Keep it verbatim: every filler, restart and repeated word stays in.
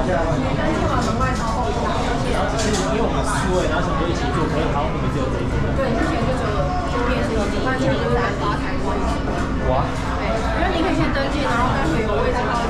登记完门外稍后一下，谢谢。 因为我们四位，然后想说一起做，可是好像你们只有这一组。 对，之前就只有这边是一，那前就是在吧台位置。 哇。 对，因为你可以先登记，然后待会有位置。